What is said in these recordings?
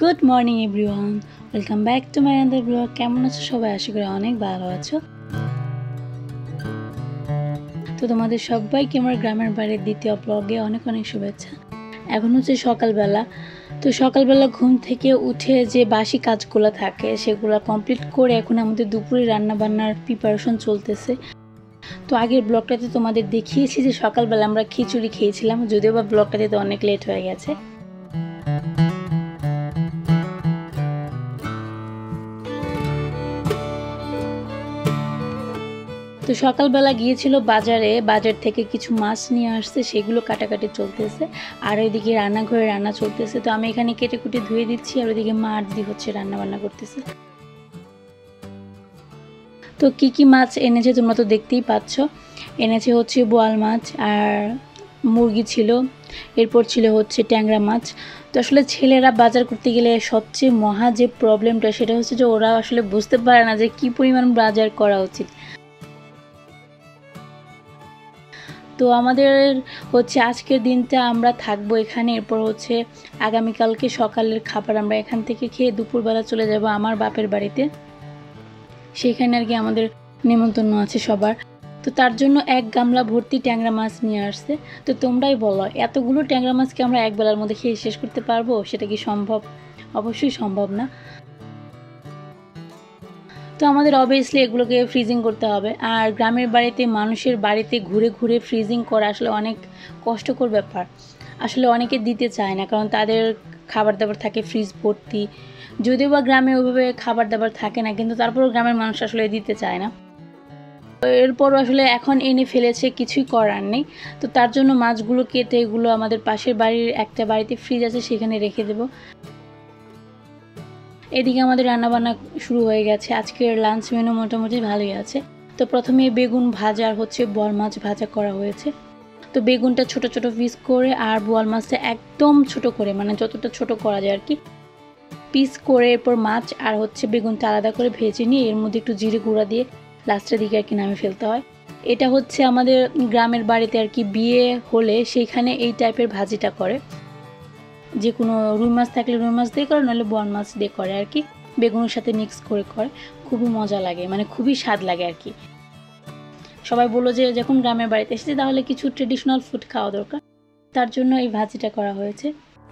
Good morning everyone, welcome back to my another blog. কেমন আছো সবাই? আশা করি অনেক ভালো আছো। তো তোমাদের সবাইকে আমার গ্রামের বাড়ির দ্বিতীয় ব্লগে অনেক অনেক শুভেচ্ছা। এখন হচ্ছে সকালবেলা। তো সকালবেলা ঘুম থেকে উঠে যে বাসি কাজগুলো থাকে সেগুলো কমপ্লিট করে এখন আমাদের দুপুরে রান্নাবান্নার প্রিপারেশন চলতেছে। তো আগের ব্লগটাতে তোমাদের দেখিয়েছি যে সকালবেলা আমরা খিচুড়ি খেয়েছিলাম, যদিও বা ব্লগটাতে তো অনেক লেট হয়ে গেছে। তো সকালবেলা গিয়েছিল বাজারে, বাজার থেকে কিছু মাছ নিয়ে আসছে, সেগুলো কাটাকাটি চলতেছে। আর ওইদিকে রান্নাঘরে রান্না চলতেছে। তো আমি এখানে কেটে কুটে ধুয়ে দিচ্ছি, আর ওইদিকে মা আর দিদি হচ্ছে রান্না বান্না করতেছে। তো কি কি মাছ এনেছে তোমরা তো দেখতেই পাচ্ছ। এনেছে হচ্ছে বোয়াল মাছ আর মুরগি ছিল, এরপর ছিল হচ্ছে ট্যাংরা মাছ। তো আসলে ছেলেরা বাজার করতে গেলে সবচেয়ে মহা যে প্রবলেমটা সেটা হচ্ছে যে ওরা আসলে বুঝতে পারে না যে কি পরিমাণ বাজার করা উচিত। তো আমাদের হচ্ছে আজকের দিনটা আমরা থাকবো এখানে, এরপর হচ্ছে আগামীকালকে সকালের খাবার আমরা এখান থেকে খেয়ে দুপুরবেলা চলে যাব আমার বাপের বাড়িতে। সেখানে আর কি আমাদের নিমন্ত্রণ আছে সবার। তো তার জন্য এক গামলা ভর্তি ট্যাংরা মাছ নিয়ে আসছে। তো তোমরাই বলো, এতগুলো ট্যাংরা মাছকে আমরা এক বেলার মধ্যে খেয়ে শেষ করতে পারবো? সেটা কি সম্ভব? অবশ্যই সম্ভব না। তো আমাদের অবভিয়াসলি এগুলোকে ফ্রিজিং করতে হবে। আর গ্রামের বাড়িতে মানুষের বাড়িতে ঘুরে ঘুরে ফ্রিজিং করা আসলে অনেক কষ্টকর ব্যাপার। আসলে অনেকে দিতে চায় না, কারণ তাদের খাবার দাবার থাকে ফ্রিজ ভর্তি। যদিও বা গ্রামে ওইভাবে খাবার দাবার থাকে না, কিন্তু তারপরেও গ্রামের মানুষ আসলে দিতে চায় না। এরপরও আসলে এখন এনে ফেলেছে, কিছুই করার নেই। তো তার জন্য মাছগুলো কেটে এগুলো আমাদের পাশের বাড়ির একটা বাড়িতে ফ্রিজ আছে, সেখানে রেখে দেবো। এদিকে আমাদের রান্নাবান্না শুরু হয়ে গেছে। আজকের লাঞ্চ মেনু মোটামুটি ভালোই আছে। তো প্রথমে বেগুন ভাজা আর হচ্ছে বোয়াল মাছ ভাজা করা হয়েছে। তো বেগুনটা ছোট ছোট পিস করে আর বোয়াল মাছটা একদম ছোট করে, মানে যতটা ছোট করা যায় আর কি, পিস করে এরপর মাছ আর হচ্ছে বেগুনটা আলাদা করে ভেজে নিয়ে এর মধ্যে একটু জিরে গুঁড়া দিয়ে লাস্টের দিকে আর কি নামে ফেলতে হয়। এটা হচ্ছে আমাদের গ্রামের বাড়িতে আর কি বিয়ে হলে সেইখানে এই টাইপের ভাজিটা করে। যে কোনো রুই মাছ থাকলে রুই মাছ দিয়ে করে, নাহলে বোয়াল মাছ দিয়ে করে আর কি, বেগুনের সাথে মিক্স করে করে। খুবই মজা লাগে, মানে খুবই স্বাদ লাগে আর কি। সবাই বললো যে যখন গ্রামের বাড়িতে এসেছে তাহলে কিছু ট্রেডিশনাল ফুড খাওয়া দরকার, তার জন্য এই ভাজিটা করা হয়েছে।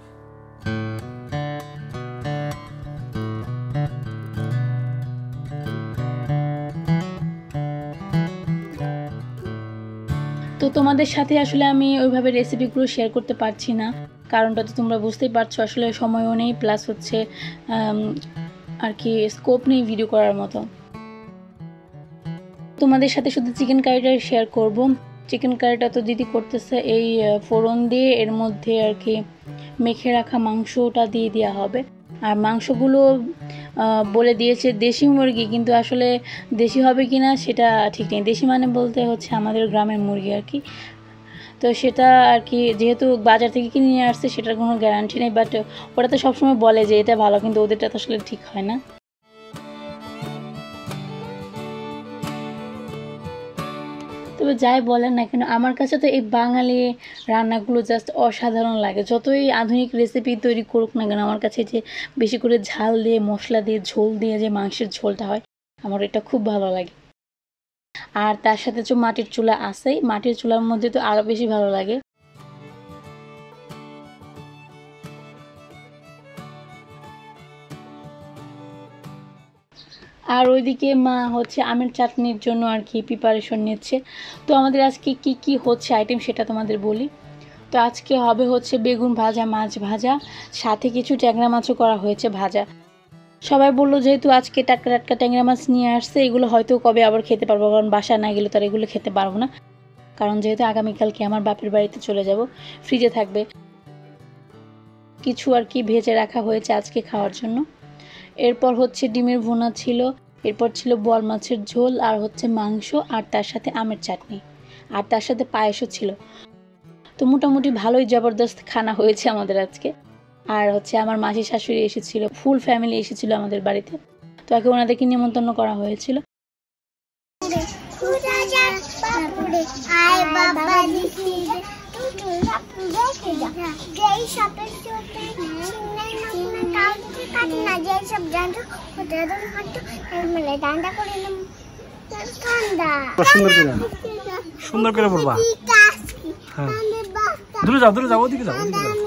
তো তোমাদের সাথে আসলে আমি ওইভাবে রেসিপিগুলো শেয়ার করতে পারছি না, কারণটা তো তোমরা বুঝতেই পারছো, আসলে সময়ও নেই, প্লাস হচ্ছে আর কি স্কোপ নেই ভিডিও করার মতো। তোমাদের সাথে শুধু চিকেন কারিটা শেয়ার করব। চিকেন কারিটা তো দিদি করতেছে এই ফোড়ন দিয়ে, এর মধ্যে আর কি মেখে রাখা মাংসটা দিয়ে দেওয়া হবে। আর মাংসগুলো বলে দিয়েছে দেশি মুরগি, কিন্তু আসলে দেশি হবে কি না সেটা ঠিক নেই। দেশি মানে বলতে হচ্ছে আমাদের গ্রামের মুরগি আর কি। তো সেটা আর কি যেহেতু বাজার থেকে কিনে নিয়ে আসছে সেটার কোনো গ্যারান্টি নেই, বাট ওরা তো সবসময় বলে যে এটা ভালো, কিন্তু ওদেরটা তো আসলে ঠিক হয় না। তবে যাই বলেন না কেন, আমার কাছে তো এই বাঙালি রান্নাগুলো জাস্ট অসাধারণ লাগে। যতই আধুনিক রেসিপি তৈরি করুক না কেন, আমার কাছে যে বেশি করে ঝাল দিয়ে মশলা দিয়ে ঝোল দিয়ে যে মাংসের ঝোলটা হয়, আমার এটা খুব ভালো লাগে। আর তার সাথে যে মাটির চুলা আছে, মাটির চুলার মধ্যে তো আরও বেশি ভালো লাগে। আর ওইদিকে মা হচ্ছে আমের চাটনির জন্য আর কি প্রিপারেশন নিচ্ছে। তো আমাদের আজকে কি কি হচ্ছে আইটেম সেটা তোমাদের বলি। তো আজকে হবে হচ্ছে বেগুন ভাজা, মাছ ভাজা, সাথে কিছু ট্যাংরা মাছও করা হয়েছে ভাজা। সবাই বললো যেহেতু আজকে টাটকা টাটকা ট্যাংরা মাছ নিয়ে আসছে, এগুলো হয়তো কবে আবার খেতে পারবো, কারণ বাসায় না গেলে তার এগুলো খেতে পারবো না, কারণ যেহেতু আগামীকালকে আমার বাপের বাড়িতে চলে যাব, ফ্রিজে থাকবে। কিছু আর কি ভেজে রাখা হয়েছে আজকে খাওয়ার জন্য। এরপর হচ্ছে ডিমের ভুনা ছিল, এরপর ছিল বোয়াল মাছের ঝোল, আর হচ্ছে মাংস, আর তার সাথে আমের চাটনি, আর তার সাথে পায়েসও ছিল। তো মোটামুটি ভালোই জবরদস্ত খানা হয়েছে আমাদের আজকে। আর হচ্ছে আমার মাসি শাশুড়ি এসেছিল, ফুল ফ্যামিলি এসেছিল আমাদের বাড়িতে। তো আগে ওনাদেরকে নিমন্ত্রণ করা হয়েছিল। সুন্দর করে বলবা। হ্যাঁ দূরে যাও, দূরে যাও, ওদিকে যাও, ওদিকে যাও।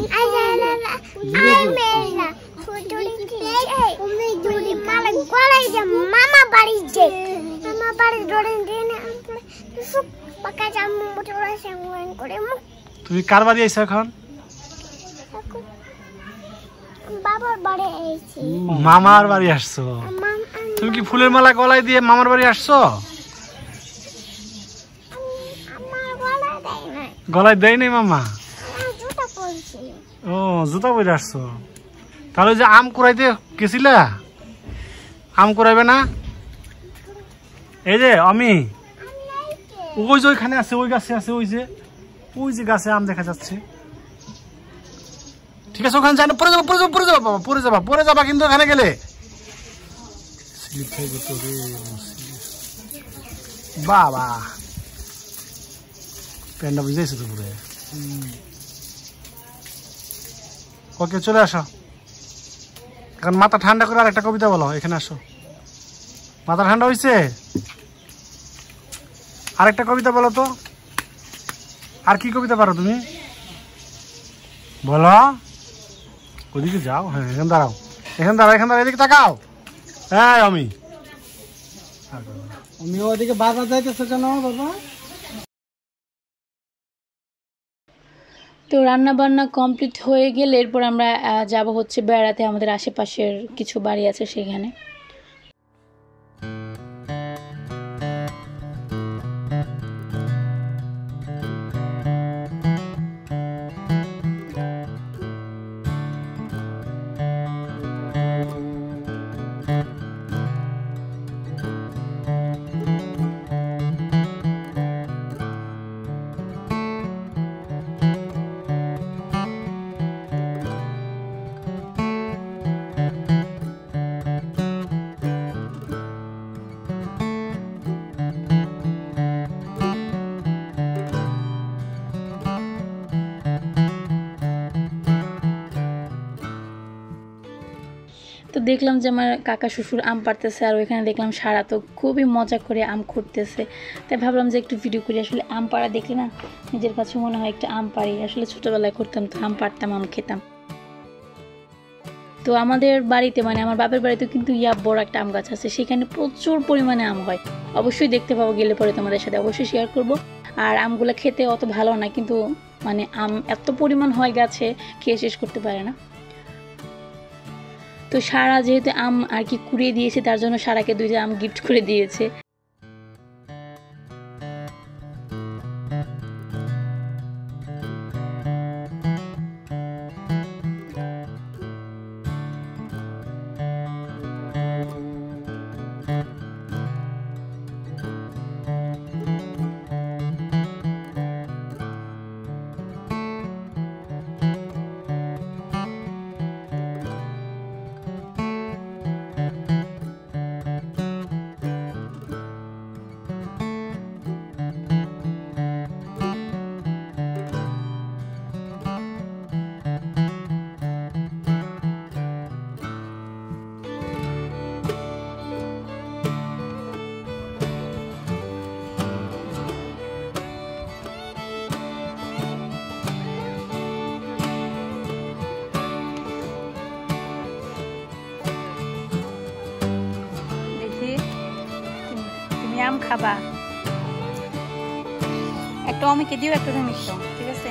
তুমি কার বাড়ি আইছো এখন? মামার বাড়ি আসছো। তুমি কি ফুলের মালা গলায় দিয়ে মামার বাড়ি আসছো? গলায় দেয় নাই মামা? ও জুতা পরে আসছো। তাহলে যে আম কুড়াইতে গেছিলা, আম কুড়াইবে না? এই যে আমি ওই যে ওইখানে আছে, ওই গাছে আছে, ওই যে গাছে আম দেখা যাচ্ছে। ঠিক আছে ওখানে যাই না, পরে যাবো, পরে যাবো, পরে যাবো বাবা, পরে যাবা, পরে যাবা কিন্তু ওখানে গেলে। বাবা প্যান্টটা বুঝেছে তো পুরে। ওকে চলে আসো এখন, মাথা ঠান্ডা করে আর একটা কবিতা বলো। এখানে আসো, মাথা ঠান্ডা হয়েছে, আরেকটা কবিতা বলো তো। আর কি কবিতা পারো তুমি বলো? ওদিকে যাও। হ্যাঁ এখানে দাঁড়াও, এখানে দাঁড়াও, এখানে দাঁড়াও, এদিকে তাকাও। হ্যাঁ আমি ওদিকে বাজার যাইতেছো কেন বাবা? তো রান্না বান্না কমপ্লিট হয়ে গেলে এরপর আমরা যাব হচ্ছে বেড়াতে, আমাদের আশেপাশের কিছু বাড়ি আছে সেখানে। তো দেখলাম যে আমার কাকা শ্বশুর আম পাড়তেছে, আর ওইখানে দেখলাম সারা তো খুবই মজা করে আম খুঁড়তেছে। তাই ভাবলাম যে একটু ভিডিও করি। আসলে আম পাড়া দেখলে না নিজের কাছে মনে হয় একটা আম পাড়ি। আসলে ছোটোবেলায় করতাম, তো আম পাড়তাম, আম খেতাম। তো আমাদের বাড়িতে মানে আমার বাপের বাড়িতেও কিন্তু বড় একটা আম গাছ আছে, সেখানে প্রচুর পরিমাণে আম হয়। অবশ্যই দেখতে পাবো, গেলে পরে তোমাদের সাথে অবশ্যই শেয়ার করব। আর আমগুলো খেতে অত ভালো না, কিন্তু মানে আম এত পরিমাণ হয় গাছে, খেয়ে শেষ করতে পারে না। তো সারা যেহেতু আম আর কি কুড়িয়ে দিয়েছে, তার জন্য সারাকে 2টা আম গিফট করে দিয়েছে। আম খাবা, একটা অমিকে দিও, একটা তুমি খাও, ঠিক আছে?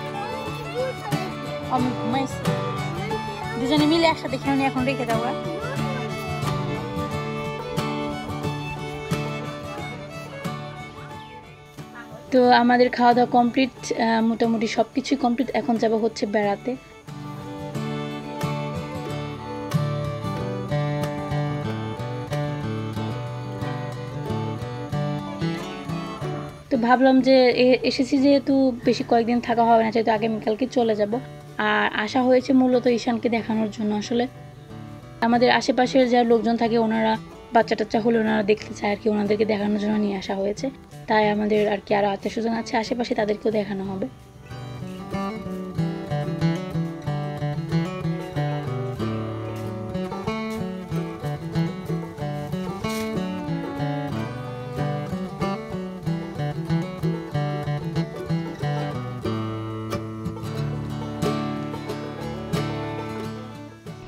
অমি ঘুমাইছে, দুজনে মিলে একসাথে খেয়ে এখন রেখে দাও। তো আমাদের খাওয়া দাওয়া কমপ্লিট, মোটামুটি সব কিছুই কমপ্লিট। এখন যাব হচ্ছে বেড়াতে। তো ভাবলাম যে এসেছি যেহেতু বেশি কয়েকদিন থাকা হবে না, যেহেতু আগামীকালকে চলে যাব। আর আসা হয়েছে মূলত ঈশানকে দেখানোর জন্য। আসলে আমাদের আশেপাশের যা লোকজন থাকে, ওনারা বাচ্চা টাচ্চা হলে ওনারা দেখতে চায় আর কি, ওনাদেরকে দেখানোর জন্য নিয়ে আসা হয়েছে। তাই আমাদের আর কি আরও আত্মীয় স্বজন আছে আশেপাশে, তাদেরকেও দেখানো হবে।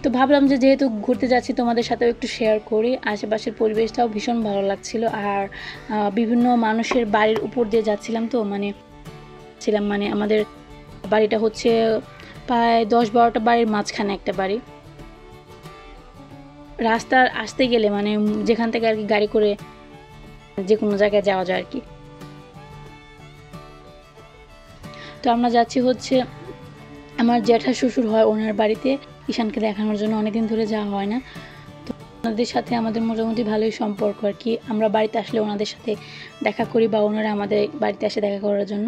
তো ভাবলাম যে যেহেতু ঘুরতে যাচ্ছি তোমাদের সাথেও একটু শেয়ার করি। আশেপাশের পরিবেশটাও ভীষণ ভালো লাগছিল। আর বিভিন্ন মানুষের বাড়ির উপর দিয়ে যাচ্ছিলাম, তো মানে আমাদের বাড়িটা হচ্ছে প্রায় 10-12টা বাড়ির মাঝখানে একটা বাড়ি। রাস্তার আসতে গেলে মানে যেখান থেকে আর কি গাড়ি করে যে কোনো জায়গায় যাওয়া যায় আর কি। তো আমরা যাচ্ছি হচ্ছে আমার জ্যাঠা শ্বশুর হয় ওনার বাড়িতে, ঈশানকে দেখানোর জন্য। অনেকদিন ধরে যাওয়া হয় না, তো ওনাদের সাথে আমাদের মোটামুটি ভালোই সম্পর্ক আর কি। আমরা বাড়িতে আসলে ওনাদের সাথে দেখা করি বা ওনারা আমাদের বাড়িতে আসে দেখা করার জন্য।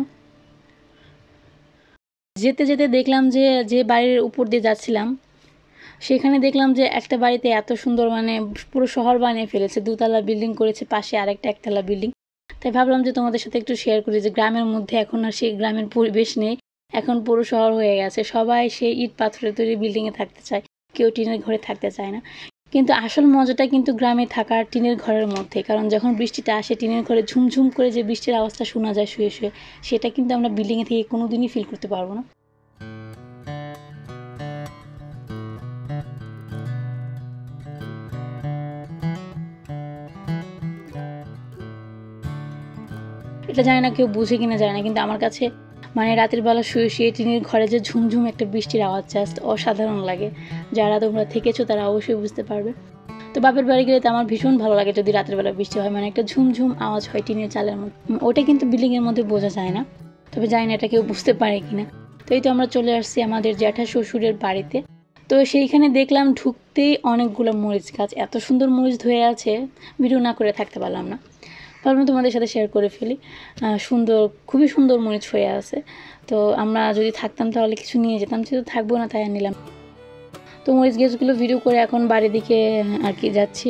যেতে যেতে দেখলাম যে বাড়ির উপর দিয়ে যাচ্ছিলাম সেখানে দেখলাম যে একটা বাড়িতে এত সুন্দর মানে পুরো শহর বানিয়ে ফেলেছে, 2তলা বিল্ডিং করেছে, পাশে আরেকটা 1তলা বিল্ডিং। তাই ভাবলাম যে তোমাদের সাথে একটু শেয়ার করি যে গ্রামের মধ্যে এখন আর সেই গ্রামের পরিবেশ নেই, এখন পুরো শহর হয়ে গেছে। সবাই সেই ইট পাথরের তৈরি বিল্ডিংয়ে থাকতে চায়, কেউ টিনের ঘরে থাকতে চায় না। কিন্তু আসল মজাটা কিন্তু গ্রামে থাকার টিনের ঘরের মধ্যে, কারণ যখন বৃষ্টিটা আসে টিনের ঘরে ঝুমঝুম করে যে বৃষ্টির আওয়াজটা শোনা যায় শুয়ে শুয়ে, সেটা কিন্তু আমরা বিল্ডিংয়ে থেকে কোনোদিনই ফিল করতে পারবো না। এটা জানি না কেউ বুঝে কিনা যায় না, কিন্তু আমার কাছে মানে রাতের বেলা শুয়ে শুয়ে টিনের ঘরে যে ঝুমঝুম একটা বৃষ্টির আওয়াজ জাস্ট অসাধারণ লাগে। যারা তোমরা থেকেছো তারা অবশ্যই বুঝতে পারবে। তো বাপের বাড়ি গেলে তো আমার ভীষণ ভালো লাগে যদি রাতের বেলা বৃষ্টি হয়, মানে একটা ঝুমঝুম আওয়াজ হয় টিনের চালের মধ্যে। ওটা কিন্তু বিল্ডিংয়ের মধ্যে বোঝা যায় না, তবে জানি না এটা কেউ বুঝতে পারে কিনা। তো এই তো আমরা চলে আসছি আমাদের জ্যাঠা শ্বশুরের বাড়িতে। তো সেইখানে দেখলাম ঢুকতেই অনেকগুলো মরিচ গাছ, এত সুন্দর মরিচ ধরে আছে, ভিডিও না করে থাকতে পারলাম না, ভাবলাম তোমাদের সাথে শেয়ার করে ফেলি। সুন্দর, খুবই সুন্দর মরিচ হয়ে আছে। তো আমরা যদি থাকতাম তাহলে কিছু নিয়ে যেতাম, যেহেতু থাকবো না তাই নিলাম। তো মরিচ গাছগুলো ভিডিও করে এখন বাড়ির দিকে আর কি যাচ্ছি।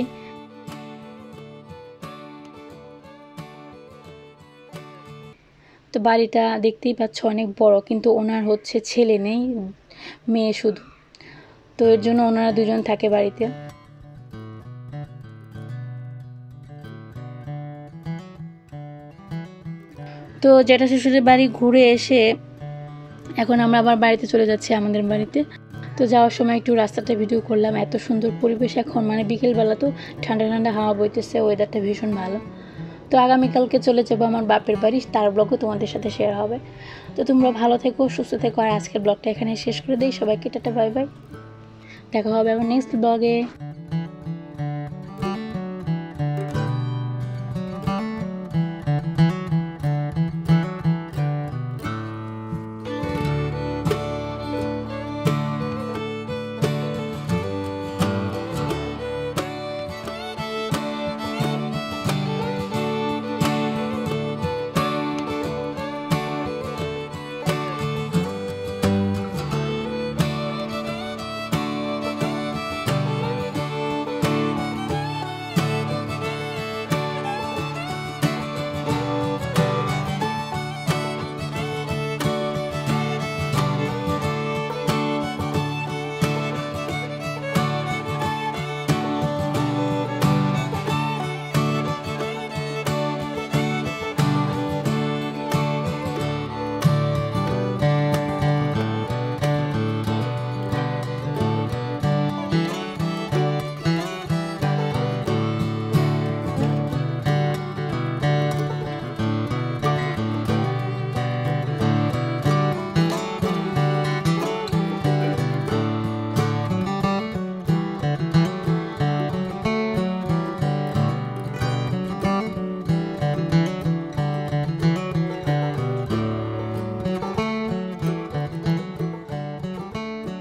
তো বাড়িটা দেখতেই পাচ্ছ অনেক বড়, কিন্তু ওনার হচ্ছে ছেলে নেই, মেয়ে শুধু। তো এর জন্য ওনারা দুজন থাকে বাড়িতে। তো জ্যাঠা শ্বশুরের বাড়ি ঘুরে এসে এখন আমরা আবার বাড়িতে চলে যাচ্ছি, আমাদের বাড়িতে। তো যাওয়ার সময় একটু রাস্তাটা ভিডিও করলাম। এত সুন্দর পরিবেশ এখন, মানে বিকেলবেলা তো ঠান্ডা ঠান্ডা হাওয়া বইতেছে, ওয়েদারটা ভীষণ ভালো। তো আগামীকালকে চলে যাবো আমার বাপের বাড়ি, তার ব্লগও তোমাদের সাথে শেয়ার হবে। তো তোমরা ভালো থেকো, সুস্থ থেকো। আর আজকের ব্লগটা এখানে শেষ করে দিই। সবাইকে টাটা, বাই বাই, দেখা হবে আবার নেক্সট ব্লগে।